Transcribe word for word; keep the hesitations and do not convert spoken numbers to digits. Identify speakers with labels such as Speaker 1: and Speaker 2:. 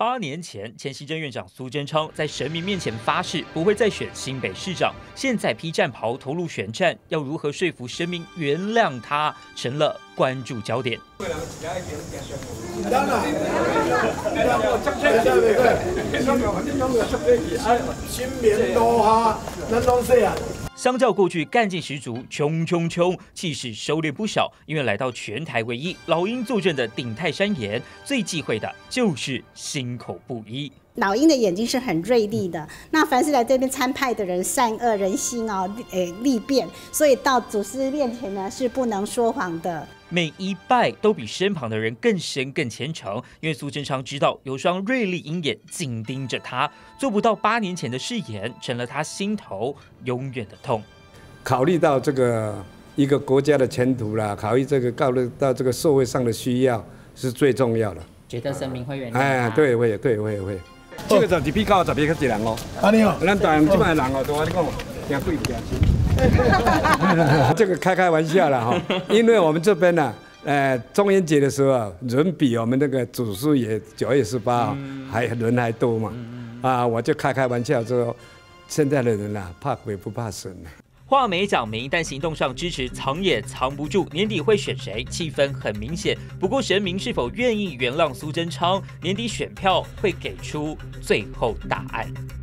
Speaker 1: 八年前，前行政院长苏贞昌在神明面前发誓不会再选新北市长，现在披战袍投入选战，要如何说服神明原谅他，成了关注焦点。相较过去干劲十足，冲冲冲，气势收敛不少。因为来到全台唯一老鹰坐镇的鼎泰山岩，最忌讳的就是心口不一。
Speaker 2: 老鹰的眼睛是很锐利的，那凡是来这边参拜的人，善恶人心哦，诶利变，所以到祖师面前呢是不能说谎的。
Speaker 1: 每一拜都比身旁的人更深更虔诚，因为苏贞昌知道有双锐利鹰眼紧盯着他，做不到八年前的誓言，成了他心头永远的痛。
Speaker 3: 考虑到这个一个国家的前途啦，考虑这个考虑到这个社会上的需要是最重要的。
Speaker 4: 觉得神明会原谅他？
Speaker 3: 哎，对，会对会会。这个十比九十比较一人哦。安尼哦，咱大人这摆人哦，都我你讲，惊贵不惊轻。这个开开玩笑啦哈，因为我们这边呢、啊，呃，中元节的时候人比我们那个祖师爷九月十八还人还多嘛，啊，我就开开玩笑说，现在的人啊，怕鬼不怕神啊。
Speaker 1: 话没讲明，但行动上支持藏也藏不住。年底会选谁？气氛很明显。不过神明是否愿意原谅苏贞昌？年底选票会给出最后答案。